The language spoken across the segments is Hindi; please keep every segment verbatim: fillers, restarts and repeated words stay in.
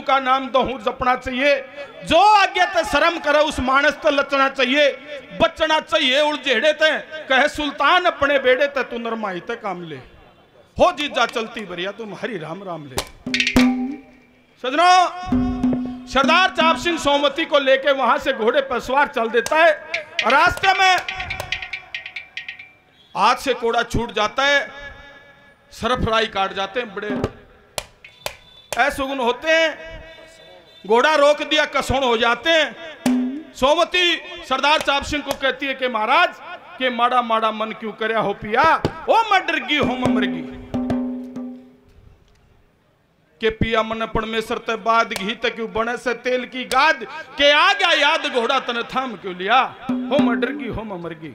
का नाम दोहू जपना चाहिए। जो आगे ते शर्म करे उस मानस ते लचना चाहिए, बचना चाहिए उलझेड़े ते। कहे सुल्तान अपने बेड़े ते तू नरमाई ते काम ले, हो जीजा चलती बरिया तुम हरि राम राम ले। सजनों, सरदार चाप सिंह सोमवती को लेके वहां से घोड़े पर सवार चल देता है। रास्ते में हाथ से कोड़ा छूट जाता है, सरफराई काट जाते हैं, बड़े ऐसुगुन होते हैं। घोड़ा रोक दिया, कसौण हो जाते हैं। सोमवती सरदार चाप सिंह को कहती है कि महाराज के माड़ा माड़ा मन क्यों करया हो पिया, ओ मैं डरगी हो मैं मरगी के पिया मन परमेश्वर ते बाद घी ते क्यों बने से तेल की गाद के आ गया याद घोड़ा तने थाम क्यों लिया, हो मैं डरगी हो मैं मरगी।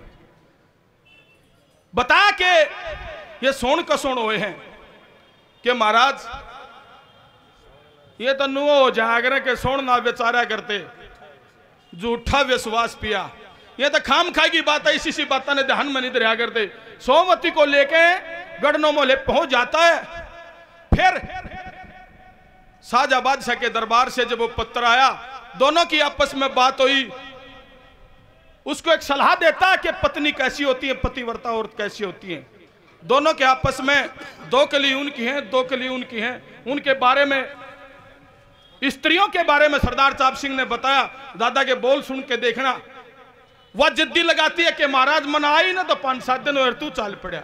बता के ये सोन कसोण हुए हैं कि महाराज ये तो नुओ जागरे के सोन ना बेचारा करते, झूठा विश्वास पिया, ये तो खाम खाई की बात है, इसी सी बात ने ध्यान में नहीं दरिया करते। सोमवती को लेके गढ़नो मोले पहुंच जाता है। फिर शाहजहा बादशाह के दरबार से जब वो पत्र आया, दोनों की आपस में बात हुई। उसको एक सलाह देता कि पत्नी कैसी होती है, पतिव्रता औरत कैसी होती है। दोनों के आपस में दो कली उनकी हैं, दो कली उनकी हैं। उनके बारे में, स्त्रियों के बारे में सरदार चाप सिंह ने बताया। दादा के बोल सुन के देखना, वह जिद्दी लगाती है कि महाराज मन आई ना तो पांच सात दिन और तू चाल पड़ा।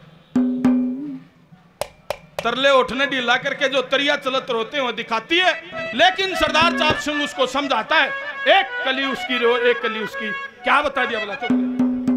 तरले उठने ढीला करके जो तरिया चलत रोते हुए दिखाती है, लेकिन सरदार चाप सिंह उसको समझाता है, एक कली उसकी रो एक कली उसकी। क्या बता दिया बोला चुप।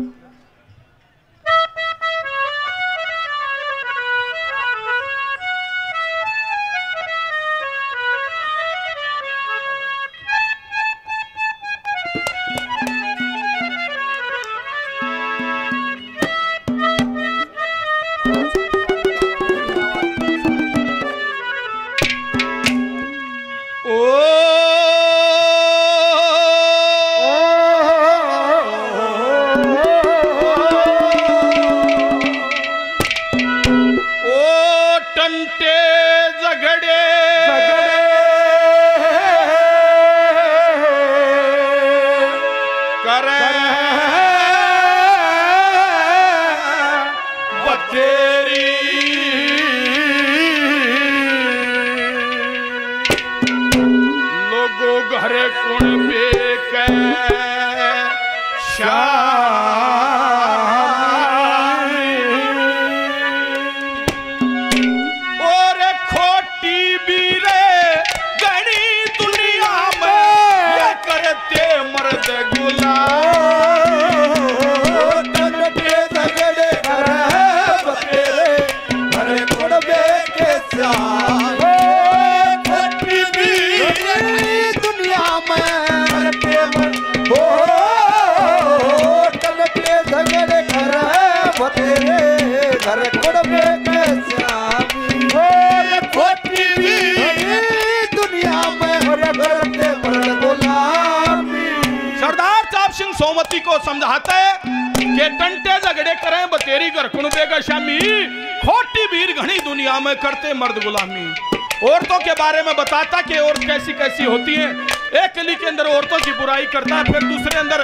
सोमवती को समझाते कि टंटे झगड़े करें बतेरी घर कुणबेगा शामी, खोटी वीर घनी दुनिया में करते मर्द गुलामी। औरतों के बारे में बताता कि औरत कैसी कैसी होती है। एक कली के अंदर औरतों की बुराई करता है, फिर दूसरे अंदर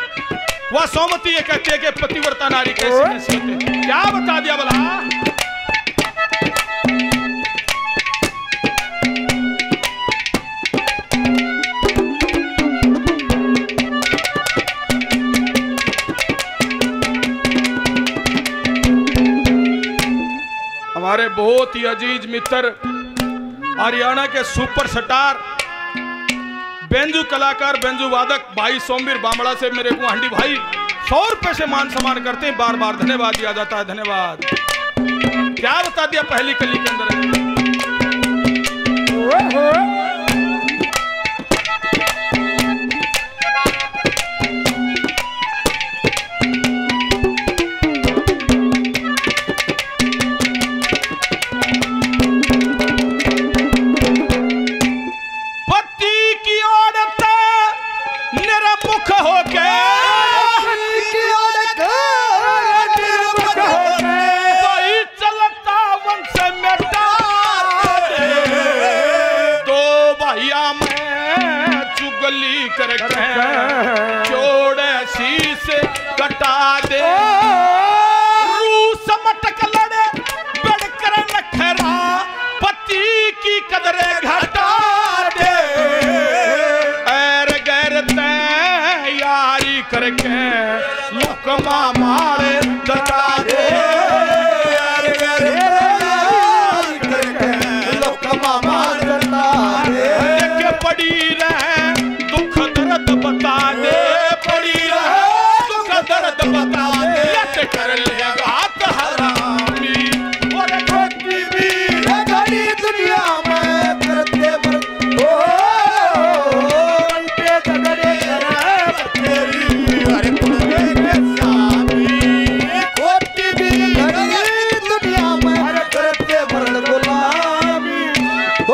वह सोमवती ये कहती है कि पतिव्रता नारी कैसी कैसी होती है। क्या बता दिया भला। हमारे बहुत ही अजीज मित्र हरियाणा के सुपर स्टार बेंजू कलाकार बेंजू वादक भाई सोमवीर बामड़ा से मेरे को हांडी भाई सौ रुपए से मान सम्मान करते हैं। बार बार धन्यवाद दिया जाता है, धन्यवाद। क्या बता दिया पहली कली के अंदर। भैया मैं चुगली करके चोड़े शीश कटा दे रूस मटक लड़े बढ़कर नखरा पति की कदरे घटा दे एर गैर तैयारी करके लुकमा मारे दटा दे एर गैर तैयारी करके लुकमा मारे दटा दे के पड़ी रहे दुख दर्द बता दे पड़ी रहे दुख दर्द बता दे लट कर लेगा हरामी और खोटी भी घड़ी दुनिया में करते मर ओ अंटे झगड़े करे तेरी अरे पुणे के सामी खोटी भी घड़ी दुनिया में करते मर गुलामी ओ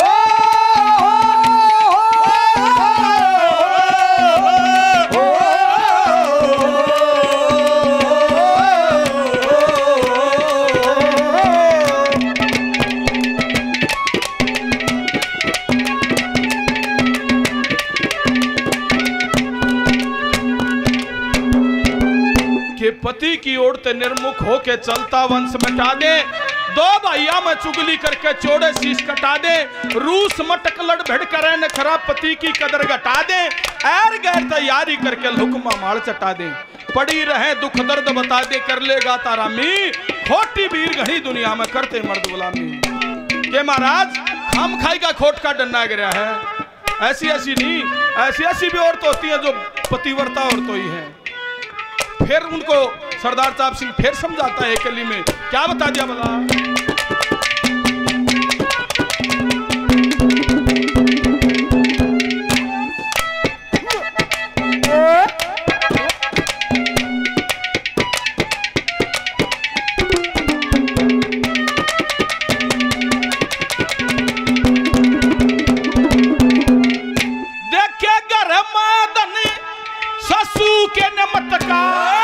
पति की ओर ते निर्मुख होके चलता वंश मिटा दे दो भैया में चुगली करके चोड़े शीश कटा दे रूस मटक लड़ भिड़ करे न खराब पति की कदर घटा दे एर गैर तैयारी करके हुक्मा मार चटा दे पड़ी रहे दुख दर्द बता दे कर लेगा तारामी खोटी वीर घड़ी दुनिया में करते मर्द गुलामी के महाराज हम खाई का खोट का डंडा गिरा है ऐसी ऐसी नहीं ऐसी ऐसी भी औरत होती है जो पतिव्रता औरत ही है फिर उनको सरदार साहब सिंह फिर समझाता है कली में क्या बता दिया भला देखे घर मदन ससु के नमत का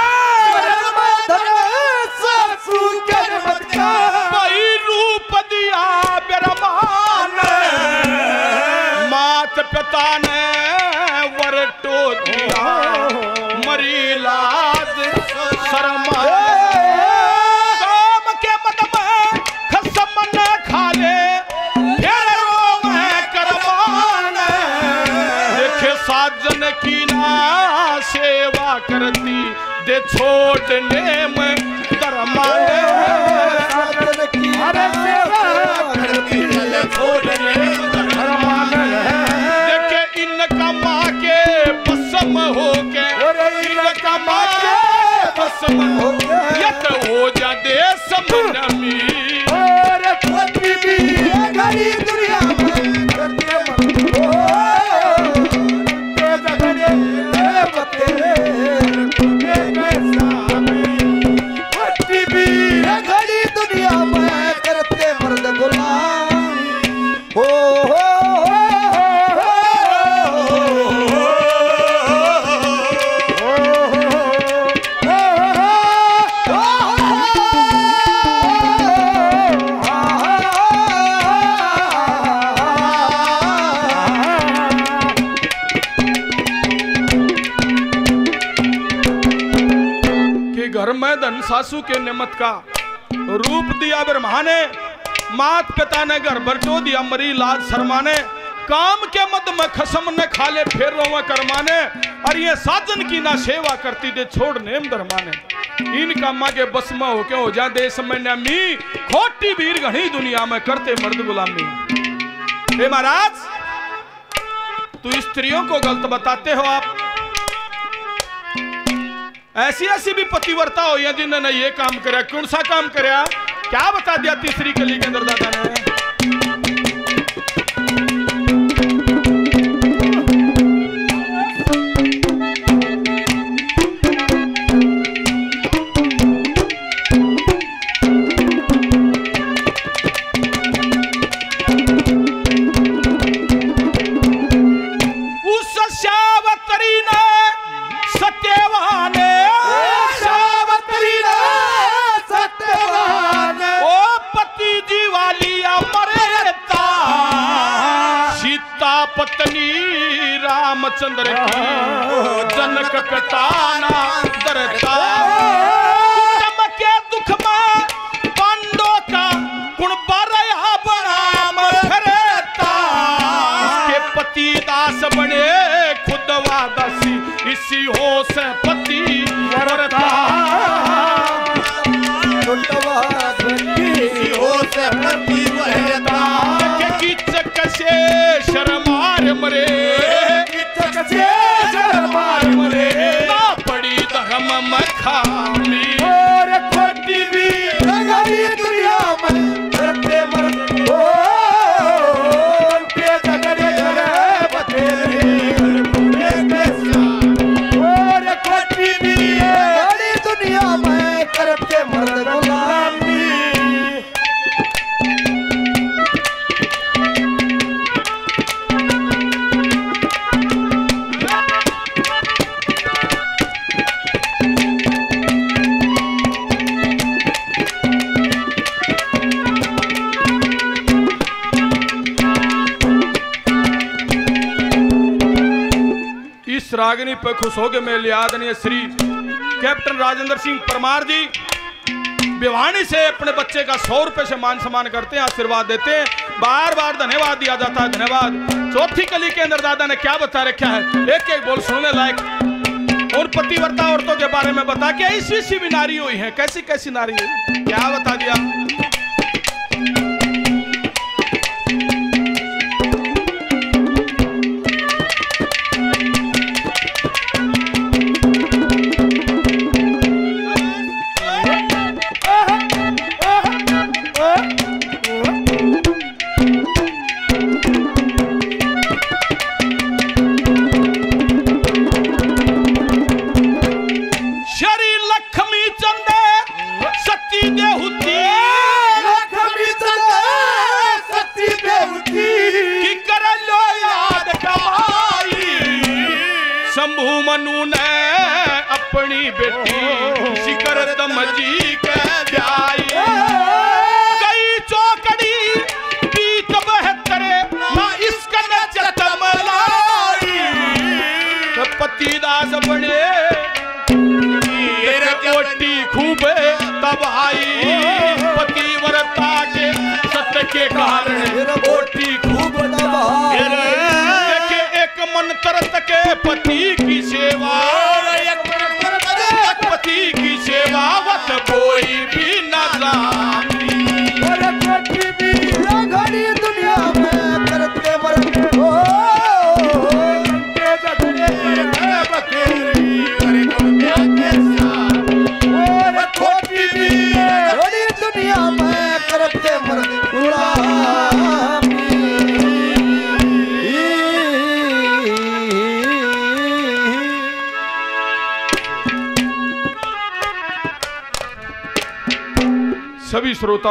वही रूप दिया बिरमान मात पिता ने वरटो दिया मरी लाज शर्मा काम के मत में खसम न खा ले करमान देखे साजन की ना सेवा करती दे छोड़ने में दरमाने देखे इनका माँ के बसम हो के इनका माँ के बसम हो यत हो जा दे समनमी और खोटी भी घड़ी दुनिया में करते मत घड़ी दुनिया में करते मर्द गुलाम हो हो घर में धन सासू के निमत का रूप दिया ब्रह्मा ने मात पिता ने घर बरटो दिया मरी लाज शर्माने काम के मद में खसम न खाले फेर रोवा करमाने और ये साजन की ना सेवा करती दे छोड़ नेम धर्माने इनका माँ के बस में होके हो जा दे समय मी खोटी वीर घनी दुनिया में करते मर्द गुलामी हे महाराज तो स्त्रियों को गलत बताते हो आप ऐसी ऐसी भी पतिव्रता हो या जिन्होंने ये काम करा कौन सा काम करा क्या बता दिया तीसरी कली के अंदर दादा ने पत्नी रामचंद्र की जनक कटाना दरता के दुख में पांडव का गुण बरया बड़ा मरता इसके पति दास बने खुद वादसी इसी हो से पति वरता इसी हो से पति वरता के किचक से शर्मार मरे किचक से शर्मार मरे ना पड़ी धर्म मखामी और खोटी भी लगाई दुनिया में करते मर ओ पे जगरे घरे बतेरे और खोटी भी लगाई दुनिया में करते मर गुलामी रागिनी पे खुश हो गए मेरे आदरणीय श्री कैप्टन राजेंद्र सिंह परमार जी भिवानी से अपने बच्चे का सौ रुपए से मान सम्मान करते हैं, आशीर्वाद देते हैं, बार बार धन्यवाद दिया जाता है। धन्यवाद। चौथी कली के अंदर दादा ने क्या बता रखा है, एक एक बोल सुनने लायक। और पतिव्रता औरतों के बारे में बता के ऐसी ऐसी भी नारी हुई है, कैसी कैसी नारी हुई, क्या बता दिया। मनु ने अपनी बेटी शिकर दमजी के ब्याई कई चौकड़ी पीत बहत्तरे ना इसका न जतम लाई पति दास बने तेरे कोटी खूब तबाही पतिव्रता के सत्य के कारण कोटी खूब तबाही एक मंत्र के पति की सेवा एक मंत्र पति की सेवा वत कोई भी न जानी और कोई भी घड़ी दुनिया में करते मरते हो के जगरे बतेरी अरे तुम और कोई भी घड़ी दुनिया में करते मरते सभी श्रोता